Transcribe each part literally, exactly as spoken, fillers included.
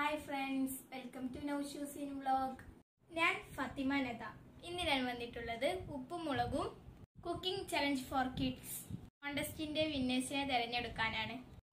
Hi friends, welcome to Naushuzin vlog. ഞാൻ ഫാത്തിമ നദ. ഇന്ന് ഞാൻ വന്നിട്ടുള്ളത് ഉപ്പും മുളകും കുക്കിംഗ് ചലഞ്ച് ഫോർ കിഡ്സ് കോണ്ടസ്റ്റിന്റെ വിന്നേഴ്സിനെ തിരഞ്ഞെടുക്കാനാണ്.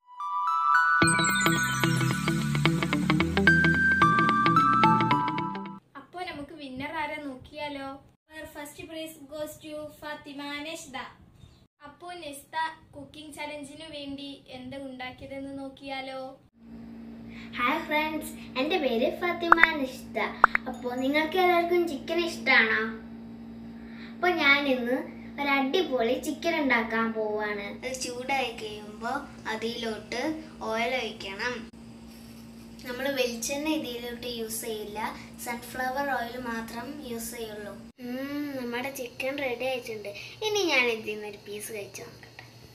അപ്പോൾ നമുക്ക് വിന്നർ ആരെ നോക്കിയാലോ. First prize goes to Fathima Nashda. അപ്പോൾ നഷ്ദ കുക്കിംഗ് ചലഞ്ചിനു വേണ്ടി എന്താ ഉണ്ടാക്കിയതെന്ന് നോക്കിയാലോ. ഹായ് ഫ്രണ്ട്സ്, എൻ്റെ പേര് ഫാത്തിമ നഷ്ദ. അപ്പോൾ നിങ്ങൾക്ക് എല്ലാവർക്കും ചിക്കൻ ഇഷ്ടമാണോ? അപ്പോൾ ഞാനിന്ന് ഒരു അടിപൊളി ചിക്കൻ ഉണ്ടാക്കാൻ പോവാണ്. അത് ചൂടായി കഴിയുമ്പോൾ അതിലോട്ട് ഓയിൽ ഒഴിക്കണം. നമ്മൾ വെളിച്ചെണ്ണ ഇതിലോട്ട് യൂസ് ചെയ്യില്ല, സൺഫ്ലവർ ഓയിൽ മാത്രം യൂസ് ചെയ്യുള്ളൂ. നമ്മുടെ ചിക്കൻ റെഡി ആയിട്ടുണ്ട്. ഇനി ഞാൻ ഇതിൽ നിന്ന് ഒരു പീസ് കഴിച്ചു നോക്കട്ടെ.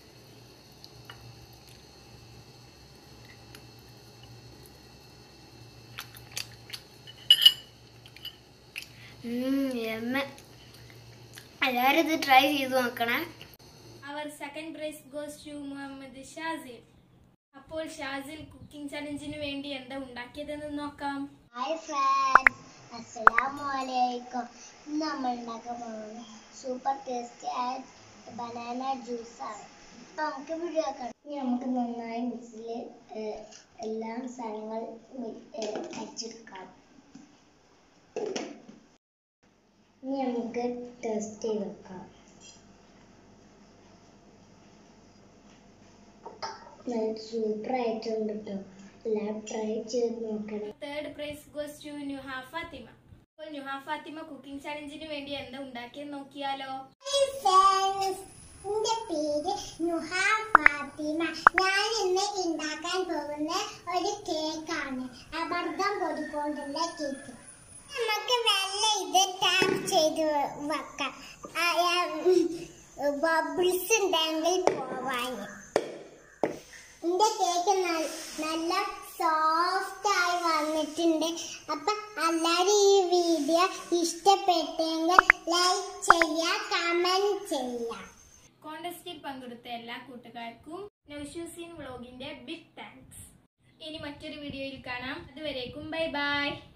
എല്ലാവരും ഇത് ട്രൈ ചെയ്ത് നോക്കണേ. അവർ second prize goes to Muhammad Shazil. അപ്പോൾ ഷാസിൽ കുക്കിംഗ് ചലഞ്ചിന് വേണ്ടി എന്താ ഉണ്ടാക്കിയതെന്ന് നോക്കാം. ഹായ് ഫ്രണ്ട്സ്, അസ്സലാമു അലൈക്കും. ഇന്ന് നമ്മൾ ഉണ്ടാക്കാൻ പോകുന്നത് സൂപ്പർ ടേസ്റ്റി ആയ ബനാന ജ്യൂസാണ്. അപ്പോൾ നമുക്ക് വീഡിയോ ആക്കാം. ഇനി നമുക്ക് നന്നായി മിക്സിയിൽ എല്ലാ സാധനങ്ങളും അരച്ചെടുക്കാം. ഇനി നമുക്ക് ടെസ്റ്റ് ചെയ്ത് നോക്കാം. സൂപ്പർ ആയിട്ടുണ്ട് കേട്ടോ. എല്ലാം ട്രൈ ചെയ്ത് നോക്കണം. Third prize goes to Nuha Fathima. അപ്പോൾ നുഹ ഫാത്തിമ കുക്കിംഗ് ചലഞ്ചിന് വേണ്ടി എന്താ ഉണ്ടാക്കിയെന്ന് നോക്കിയാലോ. എന്റെ പേര് നുഹ ഫാത്തിമ. ഞാൻ ഇന്ന് ഉണ്ടാക്കാൻ പോകുന്ന ഒരു കേക്കാണ്, അമൃതം പൊടി കൊണ്ടുള്ള കേക്ക്. നമുക്ക് നല്ല ഇത് ടാപ്പ് ചെയ്ത് വെക്കാം, ബബിൾസ് ഉണ്ടെങ്കിൽ പോവാൻ. എന്റെ കേക്ക് നല്ല സോഫ്റ്റ് ആയി വന്നിട്ടുണ്ട്. അപ്പൊ എല്ലാവരും ഈ വീഡിയോ ഇഷ്ടപ്പെട്ടെങ്കിൽ ലൈക്ക് ചെയ്യുക, കമന്റ് ചെയ്യുക. കോണ്ടസ്റ്റിൽ പങ്കെടുത്ത എല്ലാ കൂട്ടുകാർക്കും നൗഷൂസിൻ വ്ളോഗിന്റെ ബിഗ് താങ്ക്സ്. ഇനി മറ്റൊരു വീഡിയോയിൽ കാണാം. അതുവരേക്കും ബൈ ബൈ.